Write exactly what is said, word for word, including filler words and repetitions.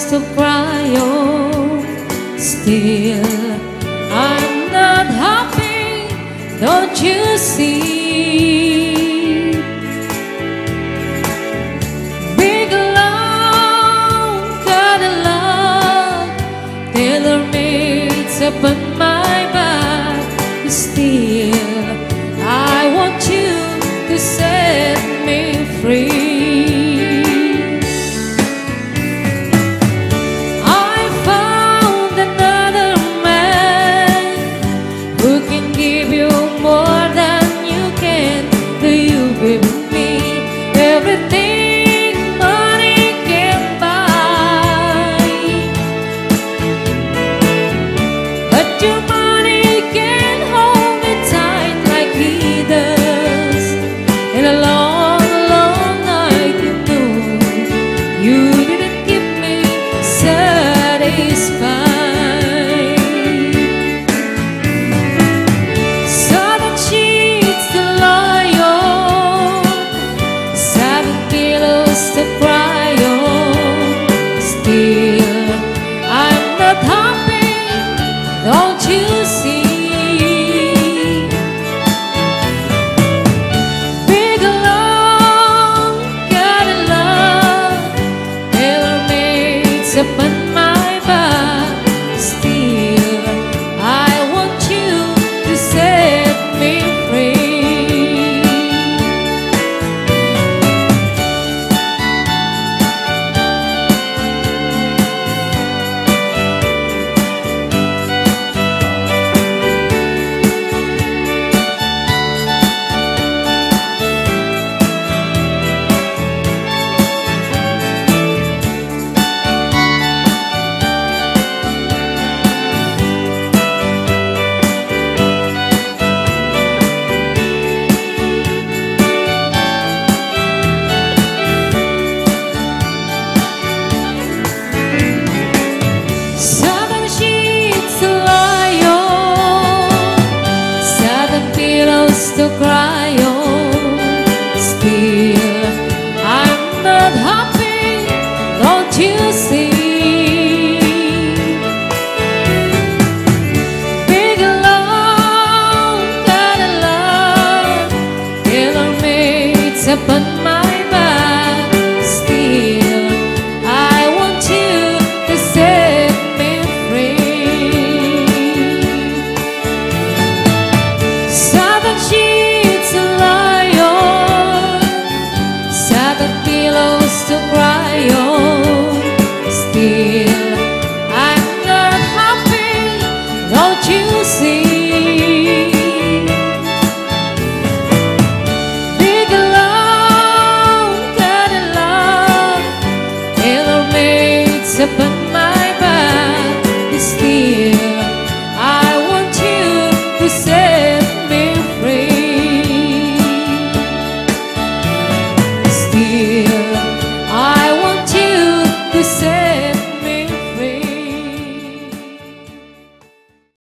to cry on. Still, I'm not happy, don't you see? Big long kind of love, tailor-made upon my back. Still, I want you to set me free. Everything money can buy, but your money can't hold me tight like he does. In a long, long night, you know you didn't keep me satisfied. Southern sheets to lie on, pillows to cry on. Still, I'm not happy, don't you see? Big long kind of love, tailor-made upon my back. Still, I want you to set me free. To cry on. Still, I'm not happy, don't you see? Big long kind of love, tailor-made upon my back. Still, I want you to set me free. Southern sheets to lie on, southern pillows to cry on. Still,